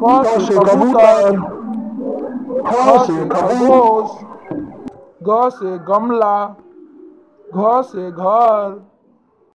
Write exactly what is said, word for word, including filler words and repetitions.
क क से से कबूतर, कबूतर, ख ख से से खरगोश, खरगोश, ग से गमला, घ से घर,